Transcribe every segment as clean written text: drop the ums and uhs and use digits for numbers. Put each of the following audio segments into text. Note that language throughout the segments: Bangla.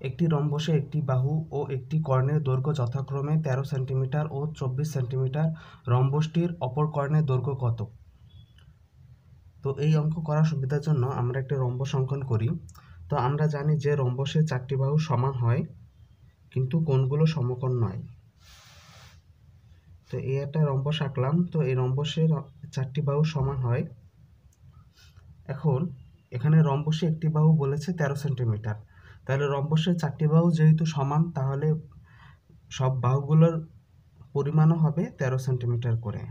একটি রম্বসে একটি বাহু ও একটি কর্ণের দৈর্ঘ্য যথাক্রমে 13 সেন্টিমিটার ও 24 সেন্টিমিটার। রম্বসটির অপর কর্ণের দৈর্ঘ্য কত? তো এই অঙ্ক করার সুবিধার জন্য আমরা একটি রম্বস অঙ্কন করি। তো আমরা জানি যে রম্বসের 4টি বাহু সমান হয়, কিন্তু কোণগুলো সমকোণ নয়। তো এই একটা রম্বস আঁকলাম। তো এই রম্বসের 4টি বাহু সমান হয়। এখন এখানে রম্বসে একটি বাহু বলেছে 13 সেন্টিমিটার, তাহলে রম্বসের 4টি বাহু যেহেতু সমান, তাহলে সব বাহুগুলোর পরিমাণও হবে 13 সেন্টিমিটার করে।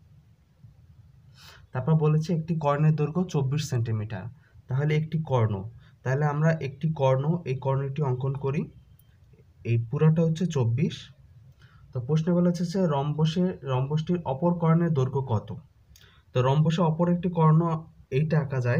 তারপর বলেছে একটি কর্ণের দৈর্ঘ্য 24 সেন্টিমিটার, তাহলে একটি কর্ণ, তাহলে আমরা একটি কর্ণ, এই কর্ণটি অঙ্কন করি। এই পুরোটা হচ্ছে 24। তো প্রশ্নে বলেছে যে রম্বসটির অপর কর্ণের দৈর্ঘ্য কত? তো রম্বসে অপর একটি কর্ণ এইটা আঁকা যায়।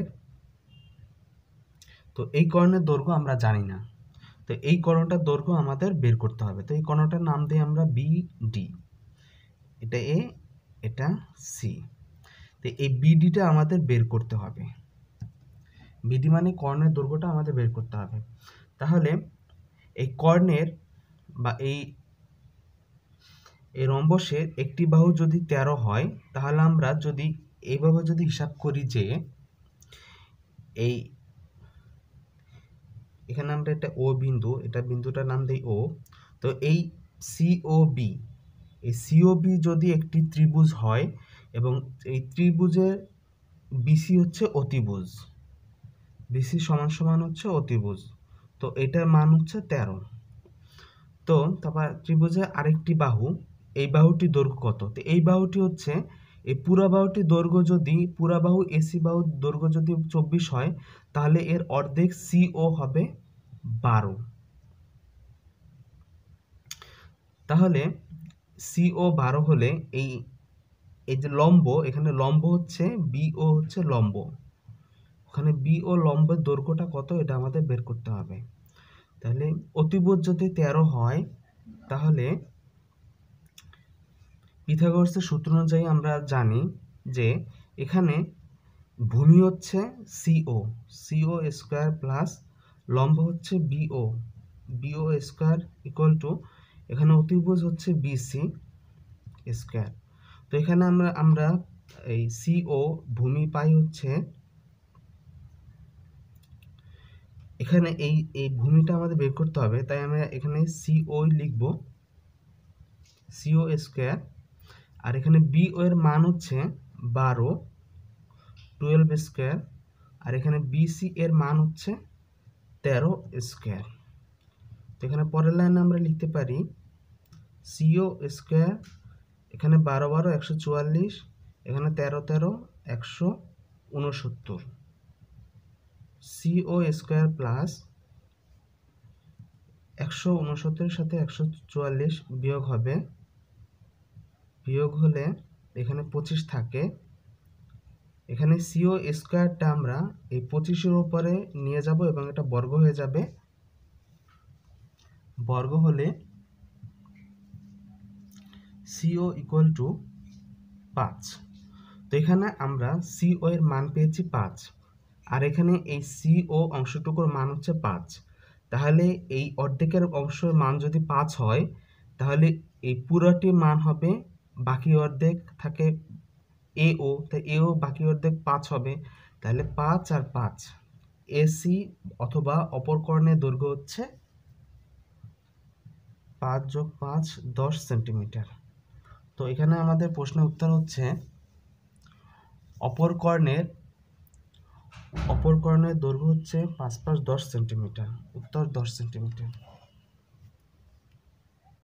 তো এই কর্ণের দৈর্ঘ্য আমরা জানি না, তো এই কর্ণটার দৈর্ঘ্য আমাদের বের করতে হবে। তো এই কর্ণটার নাম দিই আমরা বিডি। এটা এ, এটা সি। তো এই বিডিটা আমাদের বের করতে হবে। বিডি মানে কর্ণের দৈর্ঘ্যটা আমাদের বের করতে হবে। তাহলে এই কর্ণের বা এই রম্বসের একটি বাহু যদি 13 হয়, তাহলে আমরা যদি এইভাবে যদি হিসাব করি যে এই এখানে আমরা একটা ও বিন্দু, এটা বিন্দুটার নাম দেই ও। তো এই সিওবি, এই সিওবি যদি একটি ত্রিভুজ হয় এবং এই ত্রিভুজের বিসি হচ্ছে অতিভুজ, বিসি সমান সমান হচ্ছে অতিভুজ, তো এটার মান হচ্ছে 13। তো তারপর ত্রিভুজের আরেকটি বাহু, এই বাহুটির দৈর্ঘ্য কত? তো এই বাহুটি হচ্ছে, এই পুরা বাহুটির দৈর্ঘ্য যদি, পুরা বাহু এসি বাহুর দৈর্ঘ্য যদি 24 হয়, তাহলে এর অর্ধেক সিও হবে 12। তাহলে সিও 12 হলে এই এই যে লম্ব, এখানে লম্ব হচ্ছে বিও, হচ্ছে লম্ব, ওখানে বিও লম্বের দৈর্ঘ্যটা কত এটা আমাদের বের করতে হবে। তাহলে অতিভুজ যদি 13 হয়, তাহলে পিথাগোরাসের সূত্র অনুযায়ী আমরা জানি যে এখানে ভূমি হচ্ছে সিও, সিও স্কোয়ার প্লাস লম্ব হচ্ছে BO, BO square equal to, এখানে অতিভুজ হচ্ছে বিসি স্কোয়ার। তো এখানে আমরা এই সিও ভূমি পাই হচ্ছে, এখানে এই ভূমিটা আমাদের বের করতে হবে, তাই আমরা এখানে সিও লিখব, সিও স্কোয়ার। আর এখানে বিও এর মান হচ্ছে 12, 12 স্কোয়ার। আর এখানে বিসি এর মান হচ্ছে 13 স্কোয়ার। তো এখানে পরের লাইনে আমরা লিখতে পারি সিও স্কোয়ার, এখানে 12 12 144, এখানে 13 13 169, সিও স্কোয়ার প্লাস 169 সাথে 144 বিয়োগ হবে, বিয়োগ হলে এখানে 25 থাকে। এখানে সিও স্কোয়ারটা আমরা এই 25-এর উপরে নিয়ে যাব এবং এটা বর্গ হয়ে যাবে, বর্গ হলে সিও ইকুয়াল টু 5। তো এখানে আমরা সিও এর মান পেয়েছি 5, আর এখানে এই সিও অংশটুকুর মান হচ্ছে 5। তাহলে এই অর্ধেকের অংশের মান যদি 5 হয়, তাহলে এই পুরোটি মান হবে, বাকি অর্ধেক থাকে এও, তাই এও বাকি অর্ধেক 5 হবে। তাহলে 5 আর 5, এসি অথবা অপর কর্ণের দৈর্ঘ্য হচ্ছে 5 যোগ 5 10 সেন্টিমিটার। তো এখানে আমাদের প্রশ্নের উত্তর হচ্ছে অপর কর্ণের দৈর্ঘ্য হচ্ছে 5 5 10 সেন্টিমিটার, উত্তর 10 সেন্টিমিটার।